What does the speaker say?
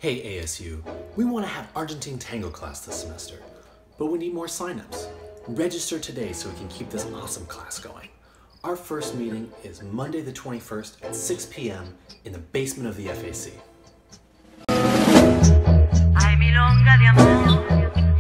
Hey ASU, we want to have Argentine Tango class this semester, but we need more signups. Register today so we can keep this awesome class going. Our first meeting is Monday the 21st at 6 p.m. in the basement of the FAC. Ay, milonga de amor.